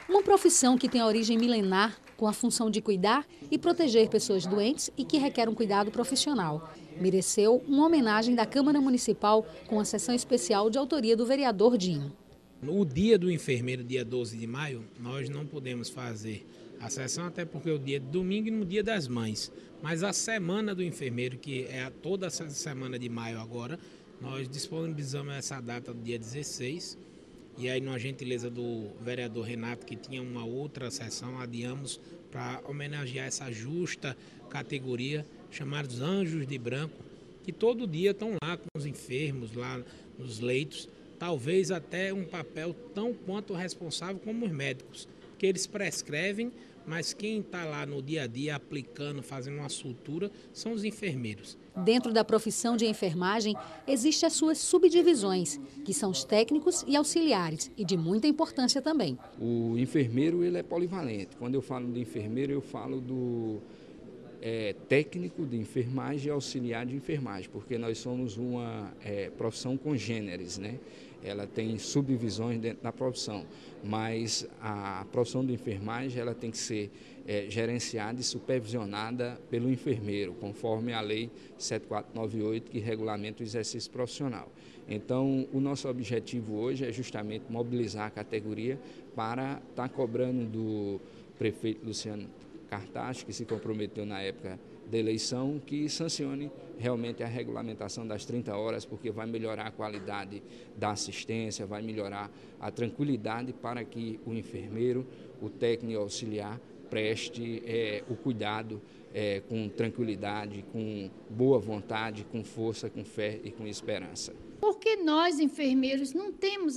Uma profissão que tem origem milenar, com a função de cuidar e proteger pessoas doentes e que requer um cuidado profissional. Mereceu uma homenagem da Câmara Municipal com a sessão especial de autoria do vereador Dinho. No dia do enfermeiro, dia 12 de maio, nós não podemos fazer a sessão, até porque é o dia de domingo e no dia das mães. Mas a semana do enfermeiro, que é toda essa semana de maio agora, nós disponibilizamos essa data do dia 16. E aí, numa gentileza do vereador Renato, que tinha uma outra sessão, adiamos para homenagear essa justa categoria, chamados Anjos de Branco, que todo dia estão lá com os enfermos, lá nos leitos, talvez até um papel tão quanto responsável como os médicos, que eles prescrevem, mas quem está lá no dia a dia aplicando, fazendo uma sutura, são os enfermeiros. Dentro da profissão de enfermagem, existem as suas subdivisões, que são os técnicos e auxiliares, e de muita importância também. O enfermeiro ele é polivalente. Quando eu falo de enfermeiro, eu falo do técnico de enfermagem e auxiliar de enfermagem, porque nós somos uma profissão congêneres, né? Ela tem subdivisões dentro da profissão, mas a profissão de enfermagem ela tem que ser gerenciada e supervisionada pelo enfermeiro, conforme a Lei 7498, que regulamenta o exercício profissional. Então, o nosso objetivo hoje é justamente mobilizar a categoria para estar cobrando do prefeito Luciano Cartaz, que se comprometeu na época da eleição, que sancione realmente a regulamentação das 30 horas, porque vai melhorar a qualidade da assistência, vai melhorar a tranquilidade para que o enfermeiro, o técnico auxiliar, preste o cuidado com tranquilidade, com boa vontade, com força, com fé e com esperança. Porque nós, enfermeiros, não temos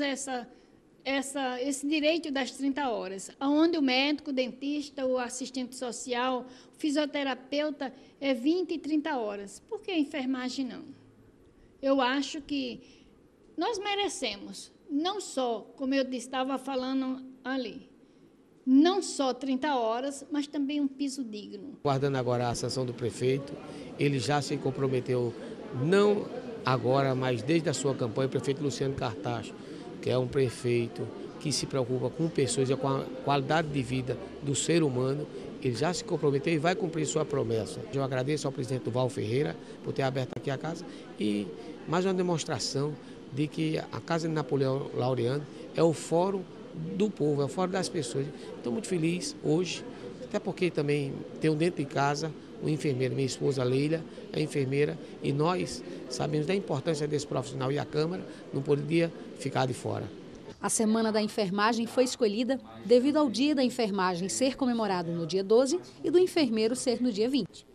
esse direito das 30 horas, onde o médico, o dentista, o assistente social, o fisioterapeuta é 20 e 30 horas. Por que a enfermagem não? Eu acho que nós merecemos, não só, como eu estava falando ali, não só 30 horas, mas também um piso digno. Guardando agora a sanção do prefeito, ele já se comprometeu, não agora, mas desde a sua campanha, o prefeito Luciano Cartaz, que é um prefeito que se preocupa com pessoas e com a qualidade de vida do ser humano, ele já se comprometeu e vai cumprir sua promessa. Eu agradeço ao presidente Duval Ferreira por ter aberto aqui a casa e mais uma demonstração de que a Casa de Napoleão Laureano é o fórum do povo, é o fórum das pessoas. Estou muito feliz hoje, até porque também tenho dentro de casa um enfermeiro, minha esposa Leila é enfermeira e nós sabemos da importância desse profissional e a Câmara não poderia ficar de fora. A Semana da Enfermagem foi escolhida devido ao Dia da Enfermagem ser comemorado no dia 12 e do enfermeiro ser no dia 20.